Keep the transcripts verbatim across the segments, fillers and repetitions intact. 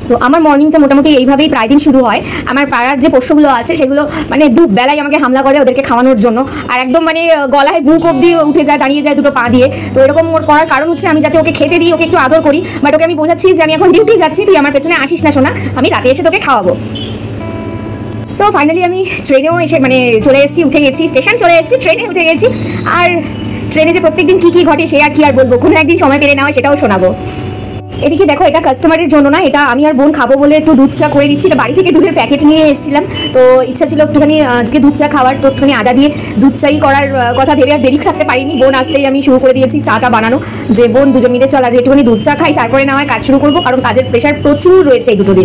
তো আমার মর্নিংটা মোটামুটি এইভাবেই প্রায় দিন শুরু হয়। আমার পাড়ার যে পোষ্যগুলো আছে সেগুলো মানে দুবেলায় আমাকে হামলা করে ওদেরকে খাওয়ানোর জন্য, আর একদম মানে গলায় বুক অবধি উঠে যায়, দাঁড়িয়ে যায় দুটো পা দিয়ে। তো এরকম ওর করার কারণ হচ্ছে আমি যাতে ওকে খেতে দিই, ওকে একটু আদর করি, বাট ওকে আমি বোঝাচ্ছি যে আমি এখন ডিউটি যাচ্ছি, তুই আমার পেছনে আসিস না শোনা, আমি রাতে এসে তোকে খাওয়াবো। তো ফাইনালি আমি ট্রেনেও এসে মানে চলে এসেছি, উঠে গেছি, স্টেশন চলে এসেছি, ট্রেনে উঠে গেছি। আর ট্রেনে যে প্রত্যেকদিন কী কী ঘটে সে আর কি আর বলবো, কোনো একদিন সময় পেলে না হয় সেটাও শোনাবো। এদিকে দেখো, এটা কাস্টমারের জন্য না, এটা আমি আর বোন খাবো বলে একটু দুধ চা করে দিচ্ছি। এটা বাড়ি থেকে দুধের প্যাকেট নিয়ে এসেছিলাম, তো ইচ্ছা ছিল একটুখানি আজকে দুধ চা খাওয়ার, তো একটুখানি আদা দিয়ে দুধ চাই করার কথা ভেবে আর দেরি থাকতে পারিনি। বোন আসতেই আমি শুরু করে দিয়েছি চাটা বানানো, যে বোন দুজন মিলে চল আজ একটুখানি দুধ চা খাই, তারপরে না হয় কাজ শুরু করবো, কারণ কাজের প্রেশার প্রচুর রয়েছে এই দুটো দিন।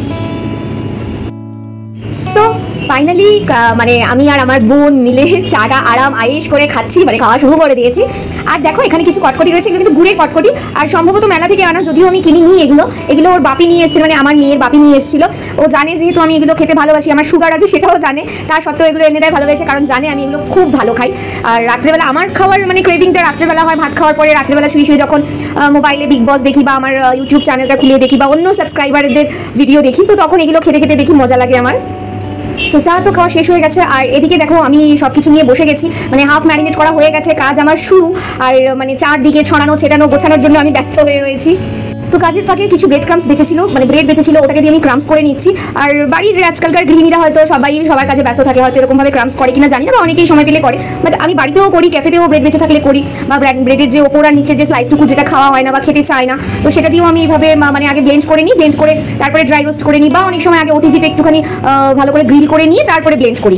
সো ফাইনালি মানে আমি আর আমার বোন মিলে চাটা আরাম আয়েশ করে খাচ্ছি, মানে খাওয়া শুরু করে দিয়েছি। আর দেখো এখানে কিছু কটকটি রয়েছে, এগুলো কিন্তু গুড়ের কটকটি, আর সম্ভবত মেলা থেকে আনা, যদিও আমি কিনি নি এগুলো। এগুলো ওর বাপি নিয়ে এসেছিল, মানে আমার মেয়ের বাপি নিয়ে এসেছিল। ও জানে যেহেতু আমি এগুলো খেতে ভালোবাসি, আমার সুগার আছে সেটাও জানে, তার সত্ত্বেও এগুলো এনে দেয় ভালোবেসে, কারণ জানে আমি এগুলো খুব ভালো খাই। আর রাত্রেবেলা আমার খাওয়ার মানে ক্রেভিংটা রাত্রেবেলা হয়, ভাত খাওয়ার পরে রাত্রেবেলা শুয়ে শুয়ে যখন মোবাইলে বিগ বস দেখি, বা আমার ইউটিউব চ্যানেলটা খুলিয়ে দেখি, বা অন্য সাবস্ক্রাইবারদের ভিডিও দেখি, তো তখন এগুলো খেতে খেতে দেখি মজা লাগে আমার। তো চা তো খাওয়া শেষ হয়ে গেছে, আর এদিকে দেখো আমি সব কিছু নিয়ে বসে গেছি, মানে হাফ ম্যারিনেট করা হয়ে গেছে, কাজ আমার শুরু। আর মানে চারদিকে ছড়ানো ছেটানো গোছানোর জন্য আমি ব্যস্ত হয়ে রয়েছি। তো কাজের ফাঁকে কিছু ব্রেড ক্রামস বেঁচেছিল, মানে ব্রেড বেঁচেছিল, ওটাকে দিয়ে আমি ক্রামস করে নিচ্ছি। আর বাড়ির আজকালকার গৃহিণীরা হয়তো সবাই সবার কাছে ব্যস্ত থাকে, হয়তো এরকমভাবে ক্রামস করে কিনা জানি না, বা অনেকেই সময় পেলে করে, বাট আমি বাড়িতেও করি, ক্যাফেতেও ব্রেড বেঁচে থাকলে করি, বা ব্রেডের যে ওপর আর নিচের যে স্লাইসটুকু যেটা খাওয়া হয় না বা খেতে চায় না, তো সেটা দিয়েও আমি এইভাবে মানে আগে ব্লেন্ড করে নিই, ব্লেন্ড করে তারপরে ড্রাই রোস্ট করে নিই, বা অনেক সময় আগে ওটিজিতে একটুখানি ভালো করে গ্রিল করে নিয়ে তারপরে ব্লেন্ড করি।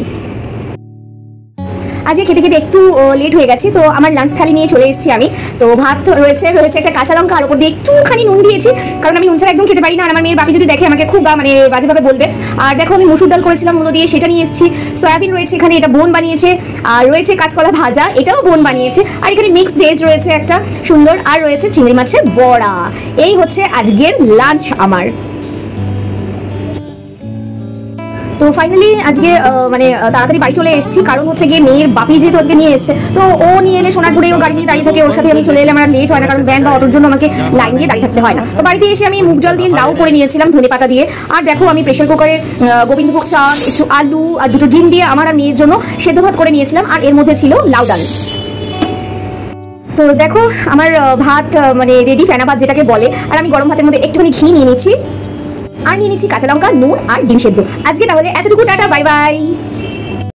আজকে খেতে খেতে একটু লেট হয়ে গেছে, তো আমার লাঞ্চ থালি নিয়ে চলে এসেছি আমি। তো ভাত রয়েছে, রয়েছে একটা কাঁচা লঙ্কা, আর ওপর দিয়ে একটুখানি নুন দিয়েছি, কারণ আমি নুন ছাড়া একদম খেতে পারি না, আর আমার মেয়ের বাপি যদি দেখে আমাকে খুব মানে বাজেভাবে বলবে। আর দেখো আমি মসুর ডাল করেছিলাম মূলো দিয়ে, সেটা নিয়ে এসেছি। সয়াবিন রয়েছে এখানে, এটা বোন বানিয়েছে। আর রয়েছে কাঁচকলা ভাজা, এটাও বোন বানিয়েছে। আর এখানে মিক্স ভেজ রয়েছে একটা সুন্দর, আর রয়েছে চিংড়ি মাছের বড়া। এই হচ্ছে আজকের লাঞ্চ আমার। তো ফাইনালি আজকে মানে তাড়াতাড়ি বাড়ি চলে এসেছি, কারণ হচ্ছে গিয়ে মেয়ের বাপি যেহেতু আজকে নিয়ে এসছে, তো ও নিয়ে এলে সোনারপুরে ও গাড়ি নিয়ে দাঁড়িয়ে থাকে, ওর সাথে আমি চলে এলে আমার লেট হয় না, কারণ ভ্যান বা অটোর জন্য আমাকে লাইন দিয়ে দাঁড়িয়ে থাকতে হয় না। তো বাড়িতে এসে আমি মুগ জল দিয়ে লাউ করে নিয়েছিলাম ধনে পাতা দিয়ে। আর দেখো আমি প্রেশার কুকারে গোবিন্দভোগ চাল, একটু আলু আর দুটো ডিম দিয়ে আমার আর মেয়ের জন্য সেদ্ধ ভাত করে নিয়েছিলাম, আর এর মধ্যে ছিল লাউ ডাল। তো দেখো আমার ভাত মানে রেডি, ফেনা ভাত যেটাকে বলে। আর আমি গরম ভাতের মধ্যে একটুখানি ঘি নিয়ে নিচ্ছি, আর নিয়ে নিচ্ছি কাঁচা লঙ্কা, নুন আর ডিম সেদ্ধ। আজকে তাহলে এতটুকু, টাটা, বাই বাই।